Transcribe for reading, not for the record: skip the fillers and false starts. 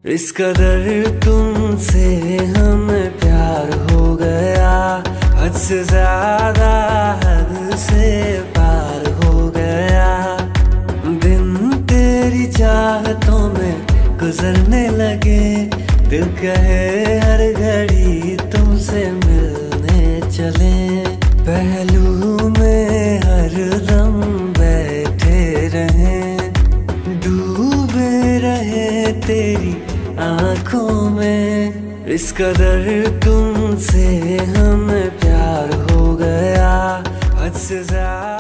इस कदर तुमसे हमें प्यार हो गया, हद से ज्यादा हद से पार हो गया। दिन तेरी चाहतों में गुजरने लगे, दिल कहे हर घड़ी तुमसे मिलने चले। पहलू में हर दम बैठे रहें, डूबे रहे तेरी आंखों में। इस कदर तुमसे हमें प्यार हो गया, हद से ज्यादा